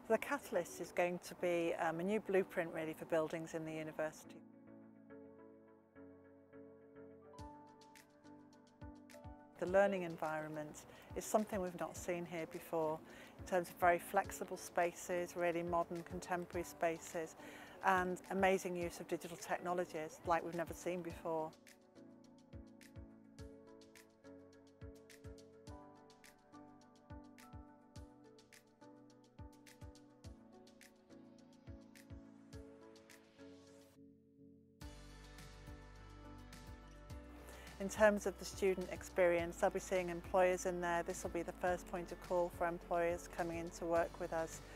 The catalyst is going to be a new blueprint really for buildings in the university. The learning environment is something we've not seen here before in terms of very flexible spaces, really modern contemporary spaces and amazing use of digital technologies like we've never seen before. In terms of the student experience, they'll be seeing employers in there. This will be the first point of call for employers coming in to work with us.